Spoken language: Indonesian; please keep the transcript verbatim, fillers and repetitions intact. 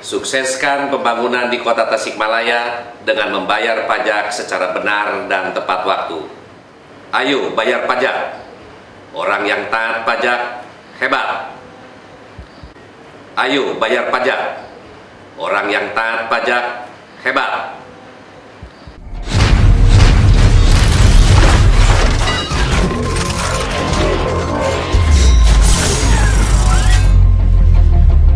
Sukseskan pembangunan di Kota Tasikmalaya dengan membayar pajak secara benar dan tepat waktu. Ayo bayar pajak. Orang yang taat pajak hebat. Ayo bayar pajak. Orang yang taat pajak hebat.